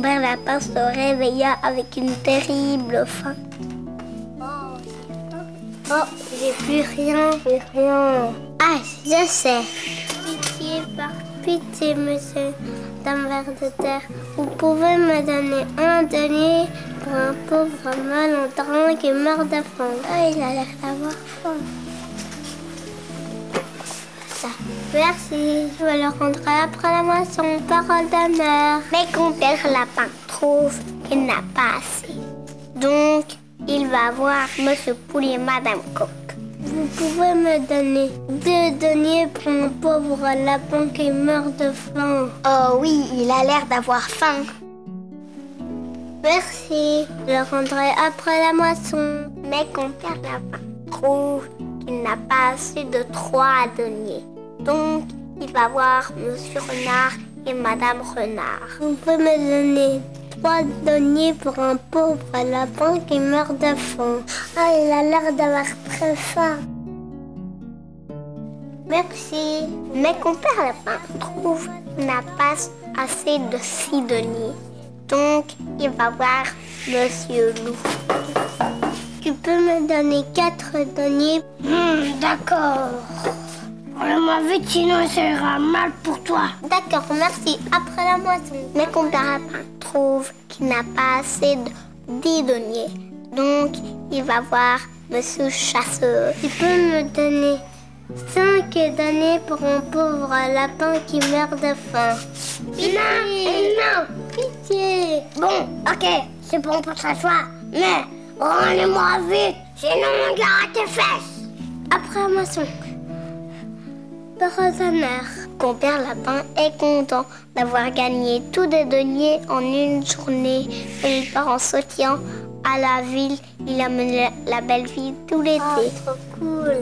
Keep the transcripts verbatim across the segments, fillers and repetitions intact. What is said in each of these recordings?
compère lapin se réveilla avec une terrible faim. Oh, j'ai plus rien, plus rien. Ah, je sais. Pitié, par pitié, monsieur, dame ver de terre, vous pouvez me donner un denier pour un pauvre malandrin qui meurt de faim. Ah, il a l'air d'avoir faim. Ça. Merci, je le rendrai après la moisson, parole d'honneur. Mais compère lapin trouve qu'il n'a pas assez. Donc, il va voir Monsieur Poulet et Madame Coq. Vous pouvez me donner deux deniers pour un pauvre lapin qui meurt de faim. Oh oui, il a l'air d'avoir faim. Merci, je le rendrai après la moisson. Mais compère lapin trouve qu'il n'a pas assez de trois deniers. Donc, il va voir Monsieur Renard et Madame Renard. Vous pouvez me donner trois deniers pour un pauvre lapin qui meurt de faim. Ah, il a l'air d'avoir très faim. Merci. Mais compère lapin trouve qu'il n'a pas assez de six deniers. Donc, il va voir Monsieur Loup. Tu peux me donner quatre deniers? Mmh, D'accord. Parle-moi vite, sinon ça ira mal pour toi. D'accord, merci. Après la moisson. Mais compère lapin trouve qu'il n'a pas assez de dix deniers. Donc, il va voir Monsieur Chasseur. Tu peux me donner cinq deniers pour un pauvre lapin qui meurt de faim? Non, non. Pitié. Bon, ok, c'est bon pour ce soir. Mais rendez-moi vite, sinon on garde tes fesses. Après la moisson. Parole d'honneur. Compère lapin est content d'avoir gagné tous des deniers en une journée. Et il part en sautillant à la ville. Il amène la, la belle vie tout l'été. Oh, trop cool.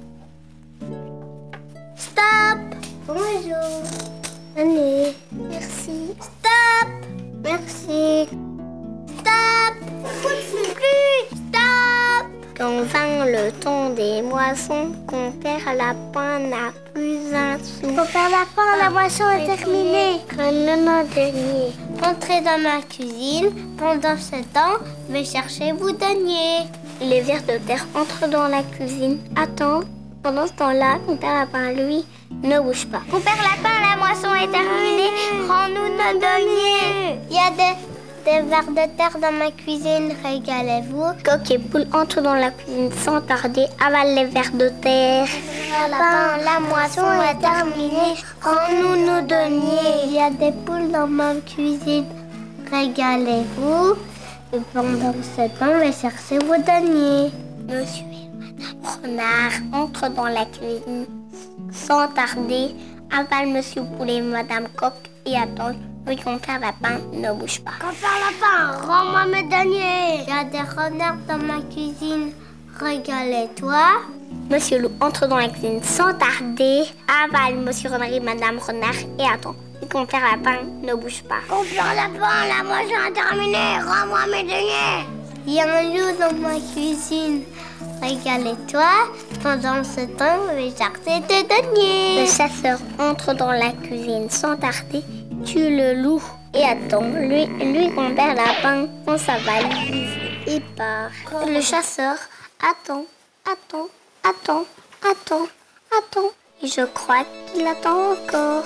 Stop. Bonjour. Allez. Merci. Stop. Merci. Stop. Plus. Stop. Quand vint le temps des moissons, compère lapin n'a plus un sou. Compère lapin, la moisson est terminée. Comme un denier. Entrez dans ma cuisine. Pendant ce temps, je vais chercher vos deniers. Les vers de terre entrent dans la cuisine. Attends. Pendant ce temps-là, compère lapin, lui, ne bouge pas. Compère lapin, la moisson est terminée. Rends-nous nos deniers. Il y a des... Des vers de terre dans ma cuisine, régalez-vous. Coq et poule entrent dans la cuisine sans tarder, avalent les vers de terre. Lapin, la moisson est terminée, rends-nous nos deniers. Il y a des poules dans ma cuisine, régalez-vous. Et pendant ce temps, je vais chercher vos deniers. Monsieur et Madame Renard entrent dans la cuisine sans tarder, avalent Monsieur Poulet et Madame Coq et attendent. Oui, compère lapin, ne bouge pas. Compère lapin, rends-moi mes deniers. Il y a des renards dans ma cuisine. Régalez-toi. Monsieur Loup entre dans la cuisine sans tarder, avale Monsieur Renard et Madame Renard et attend. Oui, compère lapin, ne bouge pas. Compère lapin, la moisson est terminée. Rends-moi mes deniers. Il y a un loup dans ma cuisine. Régalez-toi. Pendant ce temps, je vais chercher tes deniers. Le chasseur entre dans la cuisine sans tarder, tue le loup et attend. Lui, lui compère lapin, on sa valise et part. Le chasseur attend, attend, attend, attend, attend. Et je crois qu'il attend encore.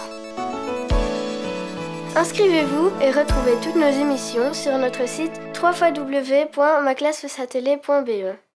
Inscrivez-vous et retrouvez toutes nos émissions sur notre site w w w point ma classe face télé point b e.